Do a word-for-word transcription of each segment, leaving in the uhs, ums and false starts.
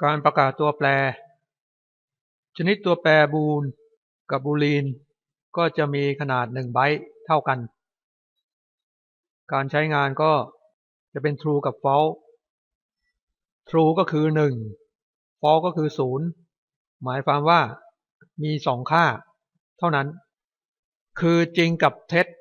การประกาศตัวแปรชนิดตัวแปรบูลกับบูลีนก็จะมีขนาดหนึ่งไบต์เท่ากันการใช้งานก็จะเป็น true กับ false true ก็คือหนึ่ง false ก็คือศูนย์หมายความว่ามีสองค่าเท่านั้นคือจริงกับเท็จ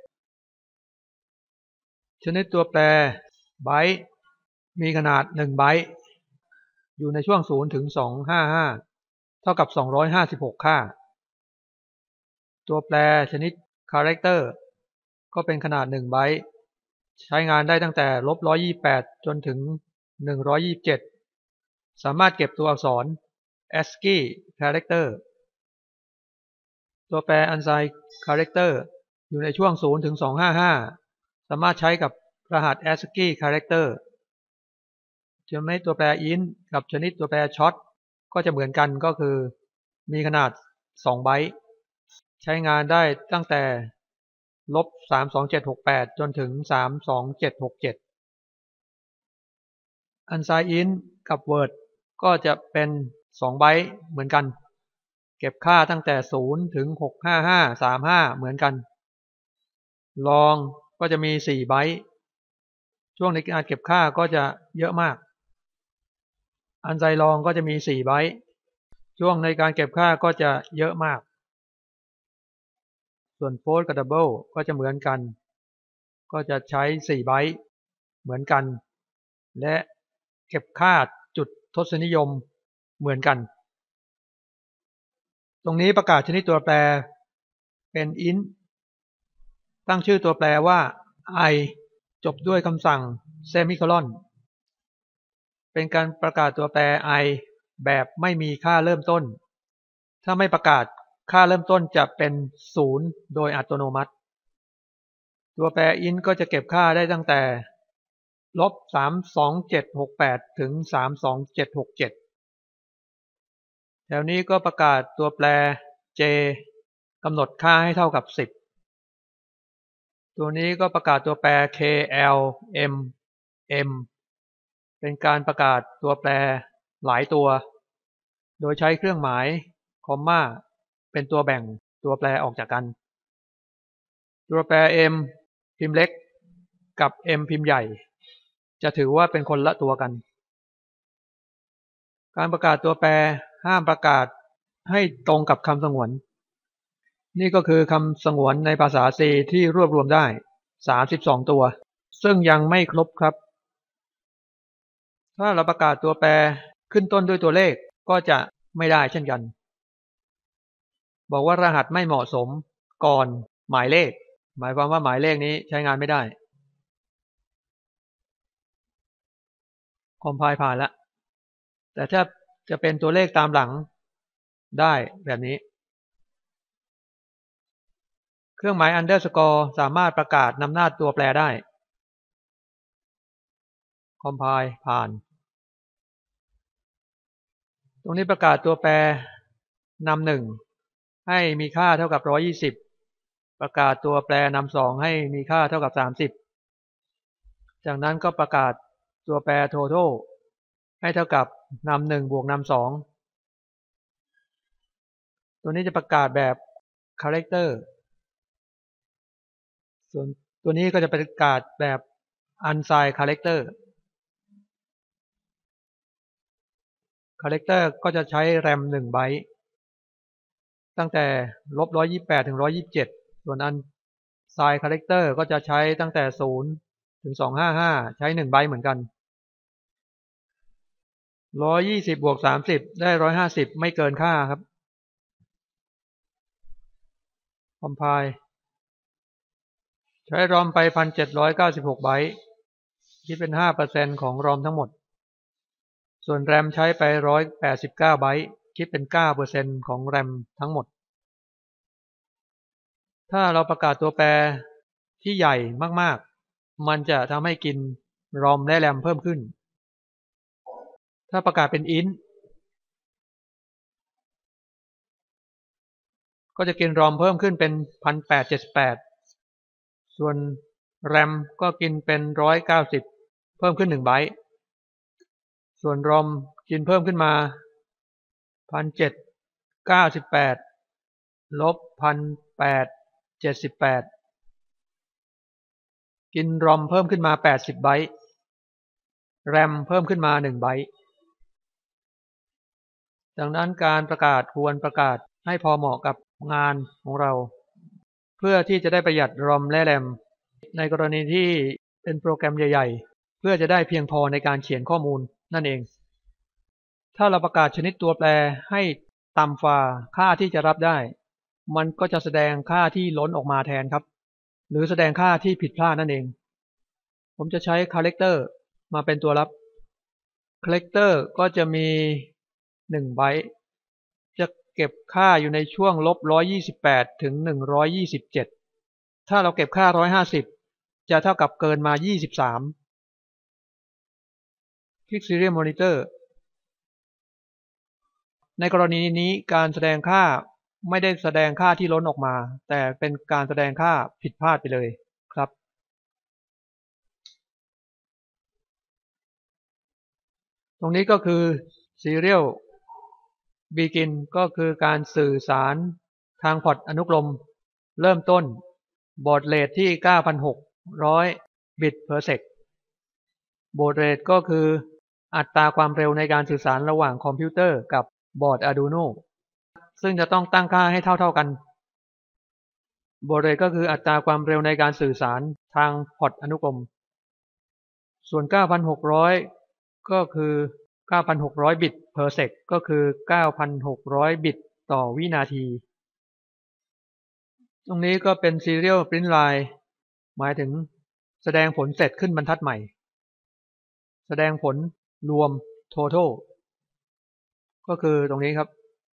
ชนิดตัวแปรไบต์มีขนาดหนึ่งไบต์อยู่ในช่วงศูนย์ถึงสองร้อยห้าสิบห้าเท่ากับสองร้อยห้าสิบหกค่าตัวแปรชนิด character ก็เป็นขนาดหนึ่งไบต์ใช้งานได้ตั้งแต่ลบหนึ่งร้อยยี่สิบแปดจนถึงหนึ่งร้อยยี่สิบเจ็ดสามารถเก็บตัวอักษร เอส ซี ไอ character ตัวแปร unsigned character อยู่ในช่วงศูนย์ถึงสองร้อยห้าสิบห้าสามารถใช้กับรหัส เอส ซี ไอ character ชนิดตัวแปร int กับชนิดตัวแปร short ก็จะเหมือนกันก็คือมีขนาดสองไบต์ใช้งานได้ตั้งแต่ลบสามสองเจ็ดหกแปดจนถึงสามสองเจ็ดหกเจ็ด unsigned int กับ word ก็จะเป็นสองไบต์เหมือนกันเก็บค่าตั้งแต่ศูนย์ถึงหกห้าห้าสามห้าเหมือนกัน long ก็จะมีสี่ไบต์ช่วงในการเก็บค่าก็จะเยอะมาก unsigned long ก็จะมีสี่ไบต์ช่วงในการเก็บค่าก็จะเยอะมากส่วน float กับ double ก็จะเหมือนกันก็จะใช้สี่ไบต์เหมือนกันและเก็บค่าจุดทศนิยมเหมือนกันตรงนี้ประกาศชนิดตัวแปรเป็น int ตั้งชื่อตัวแปรว่า i จบด้วยคำสั่ง semicolon เป็นการประกาศตัวแปร i แบบไม่มีค่าเริ่มต้นถ้าไม่ประกาศค่าเริ่มต้นจะเป็นศูนย์โดยอัตโนมัติตัวแปร int ก็จะเก็บค่าได้ตั้งแต่ลบสามสองเจ็ดหกแปดถึงสามสองเจ็ดหกเจ็ดแถวนี้ก็ประกาศตัวแปร j กำหนดค่าให้เท่ากับสิบตัวนี้ก็ประกาศตัวแปร k l m m เป็นการประกาศตัวแปรหลายตัวโดยใช้เครื่องหมายคอมม่าเป็นตัวแบ่งตัวแปรออกจากกันตัวแปร m พิมพ์เล็กกับ m พิมพ์ใหญ่จะถือว่าเป็นคนละตัวกันการประกาศตัวแปรห้ามประกาศให้ตรงกับคำสงวนนี่ก็คือคำสงวนในภาษา C ที่รวบรวมได้สามสิบสองตัวซึ่งยังไม่ครบครับถ้าเราประกาศตัวแปรขึ้นต้นด้วยตัวเลขก็จะไม่ได้เช่นกันบอกว่ารหัสไม่เหมาะสมก่อนหมายเลขหมายความว่าหมายเลขนี้ใช้งานไม่ได้คอมไพล์ผ่านแล้วแต่ถ้าจะเป็นตัวเลขตามหลังได้แบบนี้เครื่องหมาย underscore สามารถประกาศนำหน้าตัวแปรได้คอมไพล์ผ่านตรงนี้ประกาศตัวแปรนำหนึ่งให้มีค่าเท่ากับหนึ่งร้อยยี่สิบประกาศตัวแปรนำสองให้มีค่าเท่ากับสามสิบจากนั้นก็ประกาศตัวแปร total ให้เท่ากับนำหนึ่งบวกนำสองตัวนี้จะประกาศแบบ character ส่วนตัวนี้ก็จะประกาศแบบ unsigned character character ก็จะใช้ แรม หนึ่งไบต์ตั้งแต่ลบหนึ่งร้อยยี่สิบแปดถึงหนึ่งร้อยยี่สิบเจ็ดส่วน unsigned character ก็จะใช้ตั้งแต่ศูนย์ถึงสองร้อยห้าสิบห้าใช้หนึ่งไบต์เหมือนกันหนึ่งร้อยยี่สิบบวกสามสิบได้หนึ่งร้อยห้าสิบไม่เกินค่าครับคอมไพล์ใช้ รอม ไป หนึ่งพันเจ็ดร้อยเก้าสิบหก ไบต์คิดเป็น ห้าเปอร์เซ็นต์ ของ รอม ทั้งหมดส่วน แรม ใช้ไปหนึ่งร้อยแปดสิบเก้า ไบต์คิดเป็น เก้าเปอร์เซ็นต์ ของ แรม ทั้งหมดถ้าเราประกาศตัวแปรที่ใหญ่มากๆมันจะทำให้กิน รอม และ แรม เพิ่มขึ้นถ้าประกาศเป็น int ก็จะกิน รอม เพิ่มขึ้นเป็น หนึ่งพันแปดร้อยเจ็ดสิบแปด ส่วน แรม ก็กินเป็น หนึ่งร้อยเก้าสิบเพิ่มขึ้นหนึ่งไบต์ส่วน รอม กินกินเพิ่มขึ้นมา หนึ่งพันเจ็ดร้อยเก้าสิบแปด ลบ หนึ่งพันแปดร้อยเจ็ดสิบแปด กินรอมเพิ่มขึ้นมาแปดสิบไบต์แรมเพิ่มขึ้นมาหนึ่งไบต์ดังนั้นการประกาศควรประกาศให้พอเหมาะกับงานของเราเพื่อที่จะได้ประหยัดรอมและแรมในกรณีที่เป็นโปรแกรมใหญ่ๆเพื่อจะได้เพียงพอในการเขียนข้อมูลนั่นเองถ้าเราประกาศชนิดตัวแปรให้ต่ำฝ่าค่าที่จะรับได้มันก็จะแสดงค่าที่ล้นออกมาแทนครับหรือแสดงค่าที่ผิดพลาดนั่นเองผมจะใช้ character มาเป็นตัวรับ character ก็จะมีหนึ่งไบต์จะเก็บค่าอยู่ในช่วงลบหนึ่งร้อยยี่สิบแปดถึงหนึ่งร้อยยี่สิบเจ็ดถ้าเราเก็บค่าหนึ่งร้อยห้าสิบจะเท่ากับเกินมายี่สิบสามคลิก Serial Monitor ในกรณีนี้การแสดงค่าไม่ได้แสดงค่าที่ล้นออกมาแต่เป็นการแสดงค่าผิดพลาดไปเลยครับตรงนี้ก็คือ Serial Begin ก็คือการสื่อสารทางพอร์ตอนุกรมเริ่มต้นบอร์ดเรทที่ เก้าพันหกร้อย บิต per sec บอร์ดเรทก็คืออัตราความเร็วในการสื่อสารระหว่างคอมพิวเตอร์กับบอร์ด Arduino ซึ่งจะต้องตั้งค่าให้เท่าๆกันบอร์ดเรทก็คืออัตราความเร็วในการสื่อสารทางพอร์ตอนุกรมส่วน เก้าพันหกร้อย ก็คือ เก้าพันหกร้อย บิต per sec ก็คือ เก้าพันหกร้อย บิตต่อวินาทีตรงนี้ก็เป็น Serial Print Line หมายถึงแสดงผลเสร็จขึ้นบรรทัดใหม่แสดงผลรวม Total ก็คือตรงนี้ครับห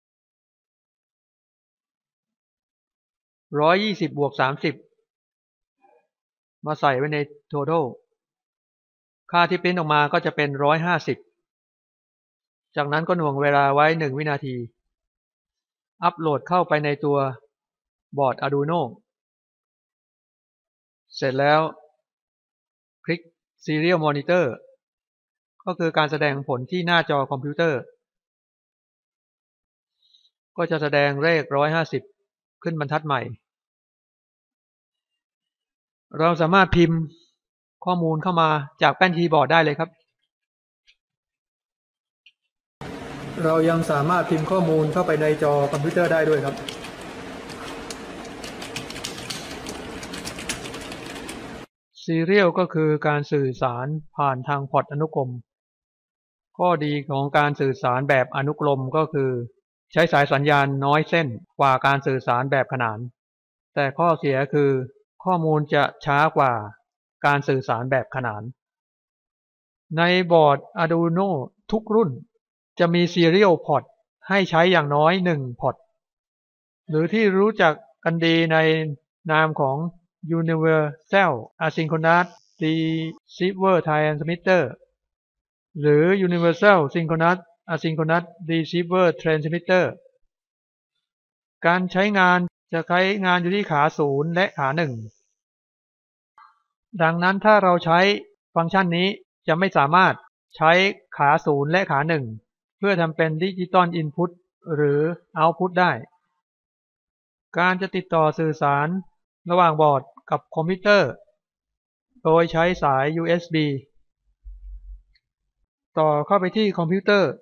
นึ่งร้อยยี่สิบบวกสามสิบมาใส่ไว้ใน Total ค่าที่ปริ้นออกมาก็จะเป็นหนึ่งร้อยห้าสิบจากนั้นก็หน่วงเวลาไว้หนึ่งวินาทีอัปโหลดเข้าไปในตัวบอร์ด Arduino เสร็จแล้วคลิก Serial Monitor ก็คือการแสดงผลที่หน้าจอคอมพิวเตอร์ก็จะแสดงเลขหนึ่งร้อยห้าสิบขึ้นบรรทัดใหม่เราสามารถพิมพ์ข้อมูลเข้ามาจากแป้นคีย์บอร์ดได้เลยครับเรายังสามารถพิมพ์ข้อมูลเข้าไปในจอคอมพิวเตอร์ได้ด้วยครับSerial ก็คือการสื่อสารผ่านทางพอร์ตอนุกรมข้อดีของการสื่อสารแบบอนุกรมก็คือใช้สายสัญญาณน้อยเส้นกว่าการสื่อสารแบบขนานแต่ข้อเสียคือข้อมูลจะช้ากว่าการสื่อสารแบบขนานในบอร์ด Arduino ทุกรุ่นจะมี Serial Port ให้ใช้อย่างน้อยหนึ่งพอร์ตหรือที่รู้จักกันดีในนามของ Universal Asynchronous Receiver Transmitter หรือ Universal Synchronous Asynchronous Receiver Transmitter การใช้งานจะใช้งานอยู่ที่ขาศูนย์และขาหนึ่งดังนั้นถ้าเราใช้ฟังก์ชันนี้จะไม่สามารถใช้ขาศูนย์และขาหนึ่งเพื่อทำเป็นดิจิตอลอินพุตหรือเอาต์พุตได้การจะติดต่อสื่อสารระหว่างบอร์ดกับคอมพิวเตอร์โดยใช้สาย ยู เอส บี ต่อเข้าไปที่คอมพิวเตอร์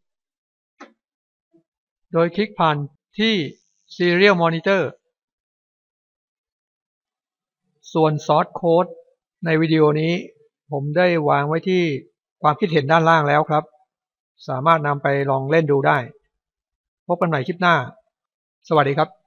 โดยคลิกผ่านที่ Serial Monitor ส่วน Source Code ในวิดีโอนี้ผมได้วางไว้ที่ความคิดเห็นด้านล่างแล้วครับสามารถนำไปลองเล่นดูได้พบกันใหม่คลิปหน้าสวัสดีครับ